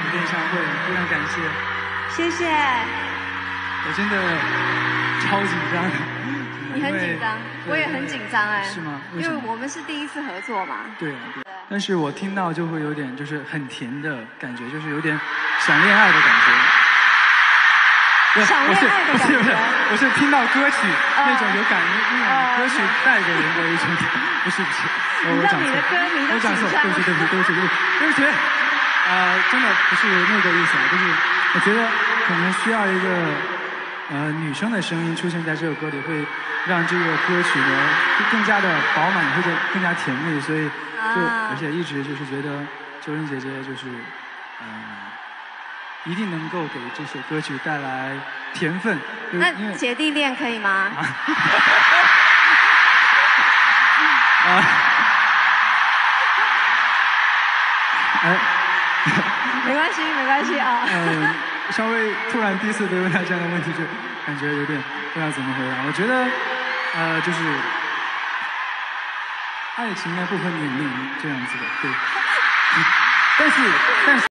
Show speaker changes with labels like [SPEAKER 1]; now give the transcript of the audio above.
[SPEAKER 1] 演唱会，非常感谢。
[SPEAKER 2] 谢谢。
[SPEAKER 1] 我真的超紧张的。
[SPEAKER 2] 你很紧张，我也很紧张哎。
[SPEAKER 1] 是吗？
[SPEAKER 2] 因为我们是第一次合作嘛。
[SPEAKER 1] 对。但是我听到就会有点就是很甜的感觉，就是有点想恋爱的感觉。
[SPEAKER 2] 想恋爱的感觉。
[SPEAKER 1] 我是听到歌曲那种有感，那种歌曲带给人的一种，不是，我讲错，我讲错，对不起，真的不是那个意思啊，就是我觉得可能需要一个女生的声音出现在这首歌里，会让这个歌曲呢更加的饱满或者更加甜蜜，所以而且一直就是觉得周深姐姐就是一定能够给这首歌曲带来甜分。
[SPEAKER 2] 那姐弟恋可以吗？没关系啊。
[SPEAKER 1] 稍微突然第一次被问到这样的问题，就感觉有点不知道怎么回答。我觉得就是爱情呢不分年龄这样子的，对。但是。